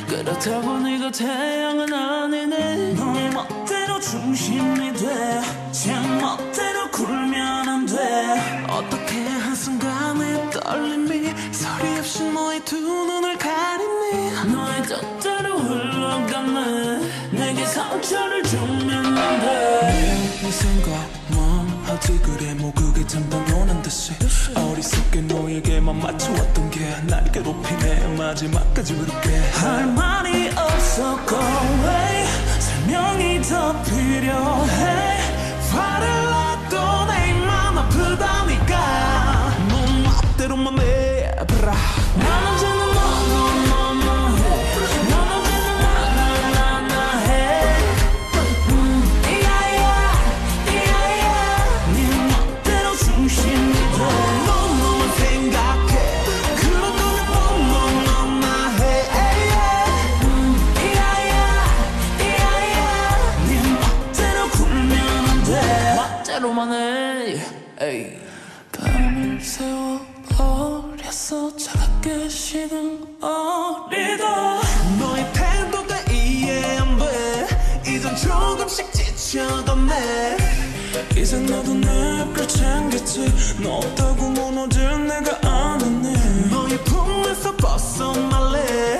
그렇다고 네가 태양은 아니네. 너의 멋대로 중심이 돼. 제 멋대로 굴면 안 돼. 어떻게 한순간에 떨림이 소리 없이 너의 두 눈을 가리니. 너의 뜻대로 흘러가네. 내게 상처를 주면 안 돼. 네 생각만 하지 그래. 뭐 그게 장난오는 듯이 어리석게 너에게만 맞춰왔던 게 날 괴롭히네. 마지막까지 그렇게 할 말이 없어. Go away. 설명이 더 필요해. 화를 내도 내 맘 아프다니까. 넌 멋대로만 해봐라. 난 언제나 너너너너 해. 난 언제나 나나나나 해. 이야야 이야야. 네 멋대로 중심이 돼. 넌 너만 생각해. 그런 거면 너너너나 해. 이야야 이야야. 네 멋대로 굴면 안 돼. 멋대로만 해. 에이. 밤을 새워 버렸어. 차갑게 식은 어리다. 너의 태도가 이해 안 돼. 이젠 조금씩 지쳐가네. 이제 너도 내걸 챙겼지. 너 없다고 무너질 내가 아는데. 너의 품에서 벗어날래.